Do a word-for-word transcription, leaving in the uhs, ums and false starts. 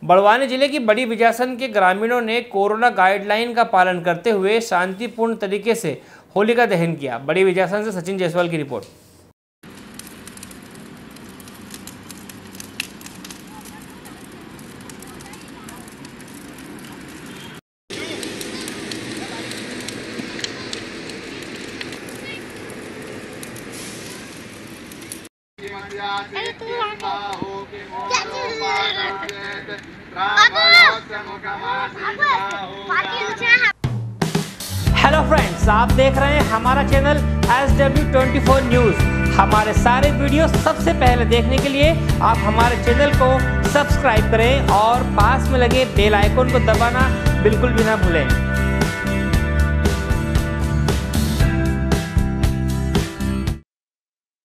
बड़वानी जिले की बड़ी बिजासन के ग्रामीणों ने कोरोना गाइडलाइन का पालन करते हुए शांतिपूर्ण तरीके से होलिका दहन किया। बड़ी बिजासन से सचिन जायसवाल की रिपोर्ट। हेलो फ्रेंड्स, आप देख रहे हैं हमारा channel S W twenty four news. हमारे सारे वीडियो सबसे पहले देखने के लिए आप हमारे चैनल को सब्सक्राइब करें और पास में लगे बेल आइकन को दबाना बिल्कुल भी ना भूलें।